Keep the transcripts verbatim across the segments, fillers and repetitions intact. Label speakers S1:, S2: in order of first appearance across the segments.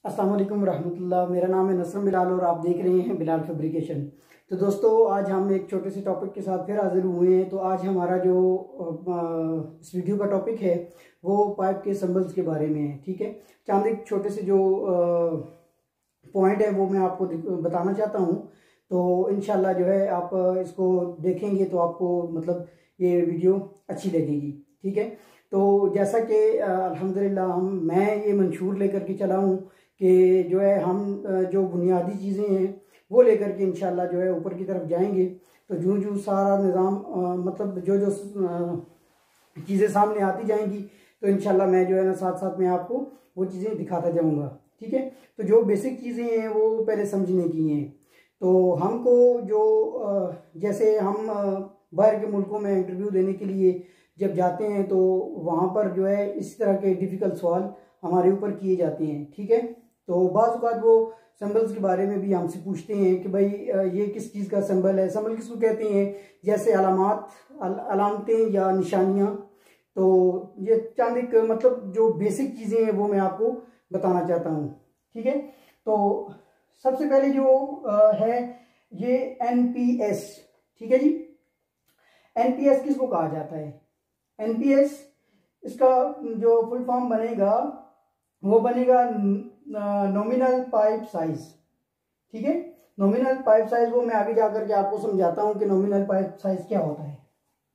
S1: अस्सलाम वालेकुम रहमतुल्लाह। मेरा नाम है नसरम बिलाल और आप देख रहे हैं बिलाल फैब्रिकेशन। तो दोस्तों, आज हम एक छोटे से टॉपिक के साथ फिर हाजिर हुए हैं। तो आज हमारा जो इस वीडियो का टॉपिक है वो पाइप के सिंबल्स के बारे में है। ठीक है, चंद एक छोटे से जो पॉइंट है वो मैं आपको बताना चाहता हूँ। तो इंशाल्लाह जो है आप इसको देखेंगे तो आपको मतलब ये वीडियो अच्छी लगेगी। ठीक है, तो जैसा कि अल्हम्दुलिल्लाह हम मैं ये मंशूर लेकर के चला हूँ कि जो है हम जो बुनियादी चीज़ें हैं वो लेकर के इंशाल्लाह जो है ऊपर की तरफ जाएंगे। तो जूँ जूँ सारा निज़ाम मतलब जो जो चीज़ें सामने आती जाएंगी तो इंशाल्लाह मैं जो है ना साथ साथ में आपको वो चीज़ें दिखाता जाऊँगा। ठीक है, तो जो बेसिक चीज़ें हैं वो पहले समझने की हैं। तो हमको जो जैसे हम बाहर के मुल्कों में इंटरव्यू देने के लिए जब जाते हैं तो वहाँ पर जो है इस तरह के डिफ़िकल्ट सवाल हमारे ऊपर किए जाते हैं। ठीक है, तो बाज़ औक़ात वो सिंबल्स के बारे में भी हमसे पूछते हैं कि भाई ये किस चीज़ का सिंबल है, सिंबल किसको कहते हैं, जैसे अलामात अलामतें या निशानियाँ। तो ये चंद एक मतलब जो बेसिक चीज़ें हैं वो मैं आपको बताना चाहता हूँ। ठीक है, तो सबसे पहले जो है ये एन पी एस। ठीक है जी, एन पी एस किसको कहा जाता है? एन पी एस इसका जो फुल फॉर्म बनेगा वो बनेगा नॉमिनल पाइप साइज। ठीक है, नॉमिनल पाइप साइज वो मैं आगे जाकर के आपको समझाता हूं कि नॉमिनल पाइप साइज क्या होता है।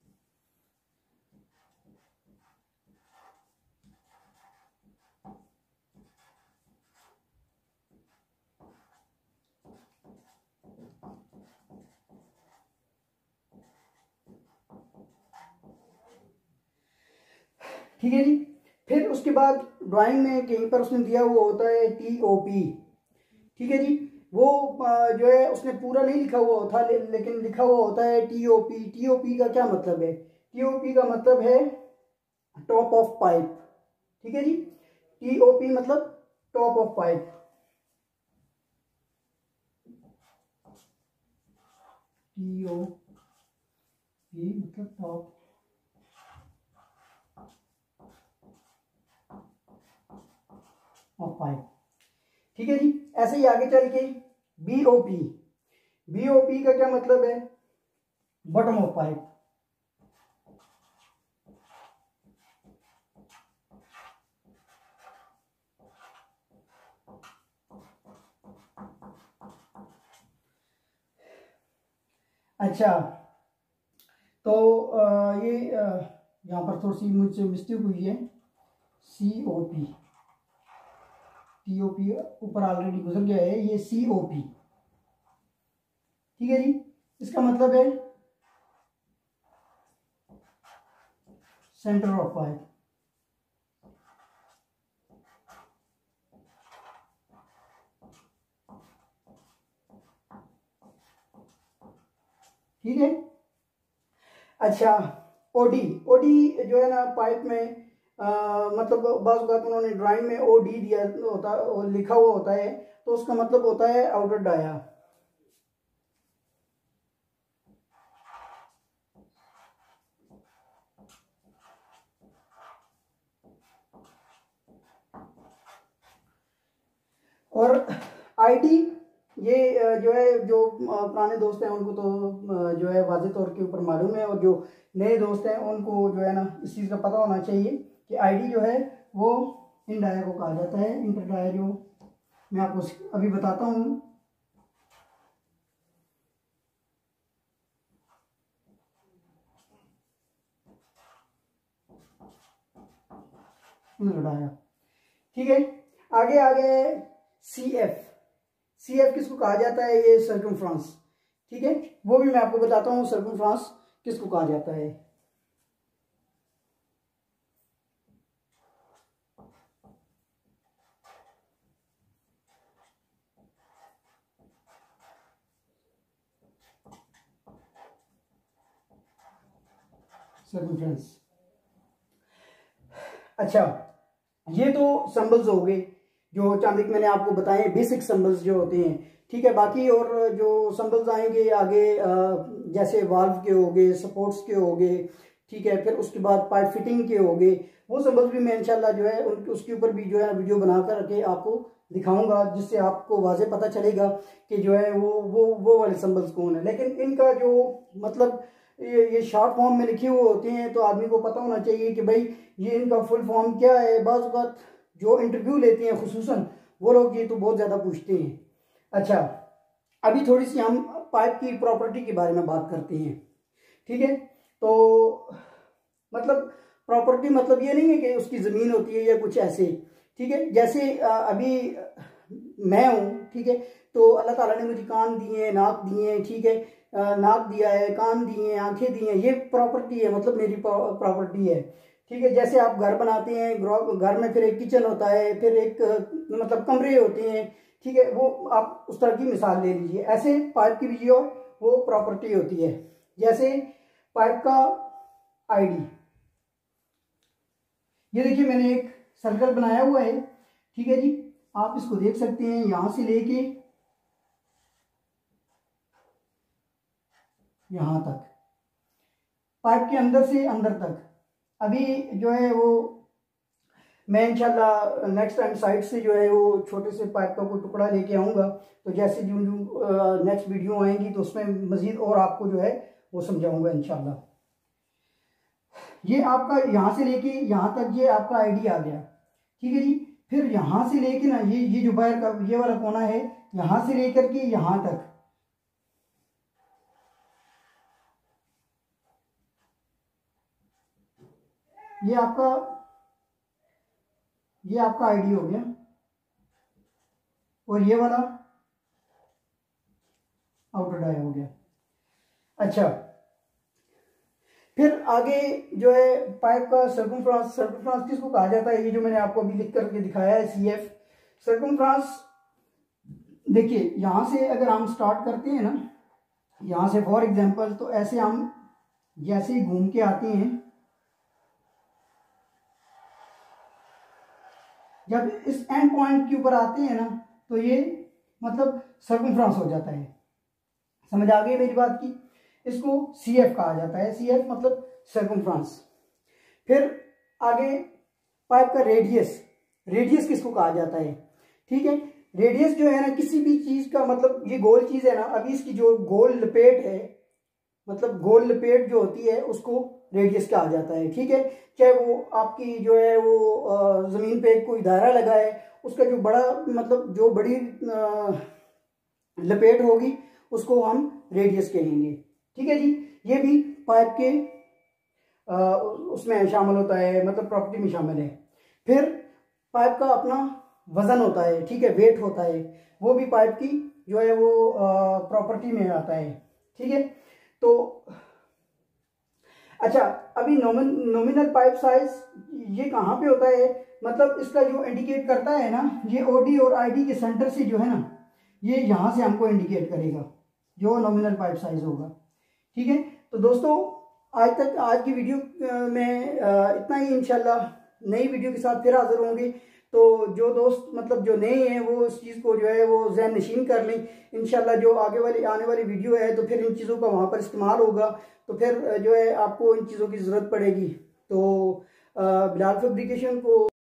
S1: ठीक है जी, फिर उसके बाद ड्राइंग में कहीं पर उसने दिया हुआ होता है टी ओ पी। ठीक है जी, वो जो है उसने पूरा नहीं लिखा हुआ होता ले, लेकिन लिखा हुआ होता है T O P. T O P का क्या मतलब है? टी ओ पी का मतलब है टॉप ऑफ पाइप। ठीक है जी, टी ओ पी मतलब top of pipe. T O P मतलब टॉप ऑफ पाइप। ठीक है जी, ऐसे ही आगे चल के B O P. B O P का क्या मतलब है? Bottom of pipe. अच्छा, तो आ, ये यहाँ पर थोड़ी सी मुझसे मिस्टेक हुई है। C O P, T O P ऊपर ऑलरेडी गुजर गया है, ये सी ओ पी। ठीक है जी, इसका मतलब है सेंटर ऑफ पाइप। ठीक है, अच्छा ओडी। ओडी जो है ना पाइप में आ, मतलब बाज़ औक़ात उन्होंने ड्राइंग में ओ डी दिया होता लिखा हुआ होता है, तो उसका मतलब होता है आउटर डाया। और आईडी ये जो है जो पुराने दोस्त हैं उनको तो जो है वाज़ेह तौर के ऊपर मालूम है, और जो नए दोस्त हैं उनको जो है ना इस चीज़ का पता होना चाहिए कि आईडी जो है वो इन डाया को कहा जाता है। इंटर डाया जो मैं आपको अभी बताता हूँ। Inter dia. ठीक है, आगे आगे सी एफ। सी एफ किसको कहा जाता है? ये सर्कमफ्रांस। ठीक है, वो भी मैं आपको बताता हूँ सर्कमफ्रांस किसको कहा जाता है। सर्कमफ्रेंस। अच्छा, ये तो सिंबल्स हो गए जो चांद एक मैंने आपको बताए बेसिक सिंबल्स जो होते हैं। ठीक है, बाकी और जो सिंबल्स आएंगे आगे जैसे वाल्व के हो गए, सपोर्ट्स के हो गए, ठीक है। फिर उसके बाद पाइप फिटिंग के हो गए, वो सिंबल्स भी मैं इंशाल्लाह जो है उन उसके ऊपर भी जो है वीडियो बना कर के आपको दिखाऊंगा, जिससे आपको वाजे पता चलेगा कि जो है वो वो वो वाले सिंबल्स कौन है। लेकिन इनका जो मतलब ये ये शॉर्ट फॉर्म में लिखे हुए होते हैं, तो आदमी को पता होना चाहिए कि भाई ये इनका फुल फॉर्म क्या है। बाज़ औक़ात जो इंटरव्यू लेते हैं खुसूसन वो लोग ये तो बहुत ज़्यादा पूछते हैं। अच्छा, अभी थोड़ी सी हम पाइप की प्रॉपर्टी के बारे में बात करते हैं, ठीक है। तो मतलब प्रॉपर्टी मतलब ये नहीं है कि उसकी ज़मीन होती है या कुछ ऐसे, ठीक है। जैसे अभी मैं हूँ, ठीक है, तो अल्लाह ताला ने मुझे कान दिए हैं, नाक दिए हैं, ठीक है, नाक दिया है, कान दिए हैं, आंखें दी हैं, ये प्रॉपर्टी है, मतलब मेरी प्रॉपर्टी है, ठीक है। जैसे आप घर बनाते हैं, घर में फिर एक किचन होता है, फिर एक मतलब कमरे होते हैं, ठीक है, वो आप उस तरह की मिसाल ले लीजिए। ऐसे पाइप की भी जो वो प्रॉपर्टी होती है। जैसे पाइप का आईडी, ये देखिए मैंने एक सर्कल बनाया हुआ है, ठीक है जी, आप इसको देख सकते हैं यहां से लेके यहां तक, पाइप के अंदर से अंदर तक। अभी जो है वो मैं इंशाल्लाह नेक्स्ट टाइम साइड से जो है वो छोटे से पाइप का कोई टुकड़ा लेके आऊँगा, तो जैसे जो जो नेक्स्ट वीडियो आएंगी तो उसमें मज़ीद और आपको जो है वो समझाऊंगा इंशाल्लाह। ये आपका यहाँ से लेके यहाँ तक ये आपका आईडी आ गया, ठीक है जी। फिर यहाँ से लेके ना ये ये जो बाहर का ये वाला कोना है, यहाँ से लेकर के यहाँ तक, ये आपका ये आपका आईडी हो गया, और ये वाला आउटर डाई हो गया। अच्छा, फिर आगे जो है पाइप का सर्कमफ्रांस, सर्कमफ्रांस किसको कहा जाता है, ये जो मैंने आपको अभी लिख करके दिखाया है सी एफ सर्कमफ्रांस। देखिए यहाँ से अगर हम स्टार्ट करते हैं ना, यहाँ से फॉर एग्जांपल, तो ऐसे हम जैसे ही घूम के आते हैं, जब इस एंड पॉइंट के ऊपर आते हैं ना, तो ये मतलब सर्कमफ्रांस हो जाता है। समझ आ गई मेरी बात की? इसको सी एफ कहा जाता है, सी एफ मतलब सर्कमफ्रांस। फिर आगे पाइप का रेडियस, रेडियस किसको कहा जाता है, ठीक है। रेडियस जो है ना किसी भी चीज का, मतलब ये गोल चीज है ना, अभी इसकी जो गोल लपेट है, मतलब गोल लपेट जो होती है उसको रेडियस कहा जाता है, ठीक है। चाहे वो आपकी जो है वो जमीन पे कोई दायरा लगा है, उसका जो बड़ा मतलब जो बड़ी लपेट होगी उसको हम रेडियस कहेंगे, ठीक है जी। ये भी पाइप के आ, उसमें शामिल होता है, मतलब प्रॉपर्टी में शामिल है। फिर पाइप का अपना वजन होता है, ठीक है, वेट होता है, वो भी पाइप की जो है वो प्रॉपर्टी में आता है, ठीक है। तो अच्छा, अभी नोमिन नॉमिनल पाइप साइज ये कहाँ पे होता है, मतलब इसका जो इंडिकेट करता है ना, ये ओडी और आईडी के सेंटर से जो है ना, ये यहाँ से हमको इंडिकेट करेगा जो नॉमिनल पाइप साइज होगा, ठीक है। तो दोस्तों आज तक आज की वीडियो में इतना ही, इंशाल्लाह नई वीडियो के साथ फिर हाजिर होंगे। तो जो दोस्त मतलब जो नए हैं वो इस चीज़ को जो है वो ज़हन नशीन कर लें। इंशाल्लाह जो आगे वाली आने वाली वीडियो है तो फिर इन चीज़ों का वहाँ पर इस्तेमाल होगा, तो फिर जो है आपको इन चीज़ों की ज़रूरत पड़ेगी। तो बिलाल फैब्रिकेशन को